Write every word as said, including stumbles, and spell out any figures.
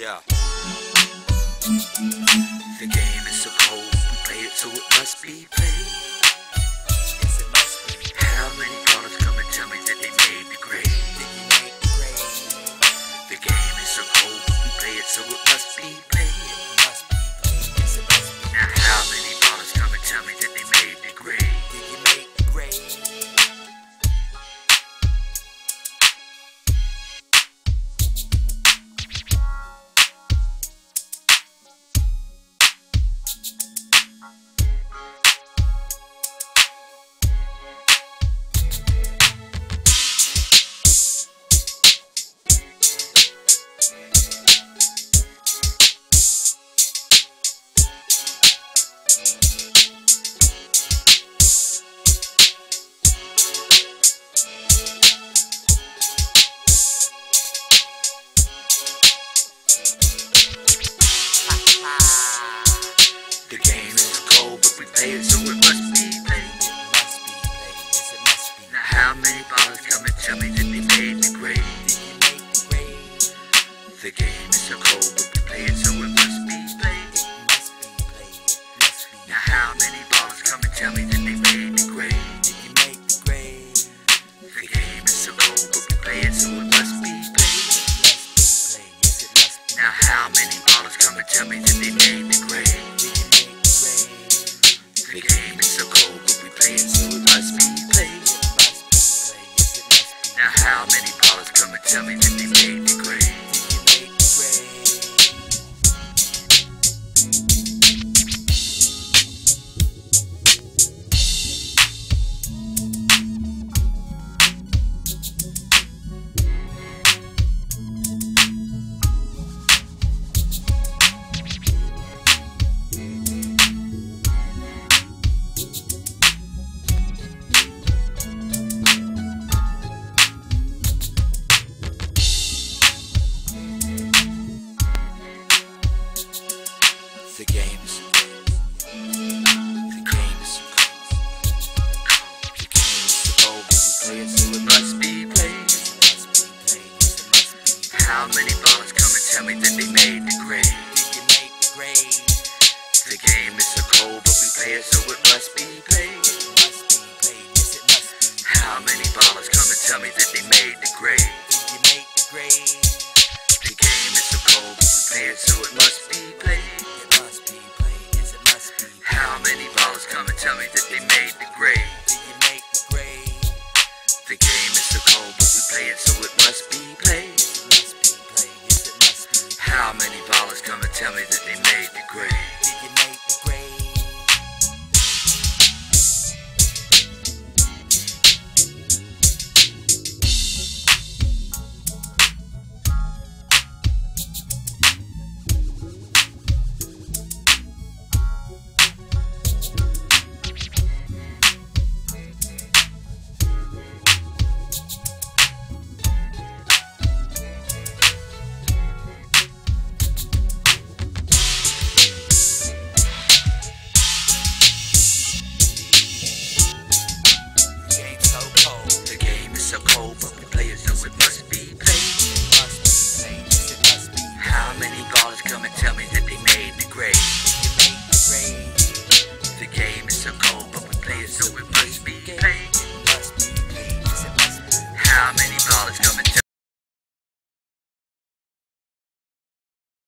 Yeah. The game is so cold, we play it so it must be played. Yes, it must be. How many callers come and tell me that they made the grade? Did you make the grade? The game is so cold, we play it so it must be played. It must be played. Yes, it must be. Now how many callers come and tell me that they made the grade? Did you make the grade? The game is cold, but we play it so it must be played. It must be played, yes it must be. Now how many ballers come and tell me that they made the grade? Did you make the grade? The game is so cold, but we play it so it must be played. It must be played, it must be. Now how many ballers come and tell me that they made the grade? Did you make the grade? The game is so cold, but we play it so it must be played. It must be played, yes it must be. Now how many ballers come and tell me that they made the grade? The game is so cold, but we play it so it must be played. It must be played, yes it must be. Now how many ballers come and tell me that they made the grade? Did you make the grade? The game is so cold. The game is so cold. The game is so cold, but we play it so it must be played. It must be played, yes it must be. How many ballers come and tell me that they made the grade? Did you make the grade? The game is so cold, but we play it so it must be played. It must be played, yes it must be. How many ballers come and tell me that they made the grade? Did you make the grade? The game is so cold, but we play it so it must be played. How many ballers come and tell me that they made the grade? Did you make the grade? The game is so cold, but we play it so it must be played. It must be played, yes it must be. How many ballers come and tell me that they made the grade? Did you make the grade? So cold, but we play it so it must be played. It must be played, yes it must be. How many ballers come and tell me that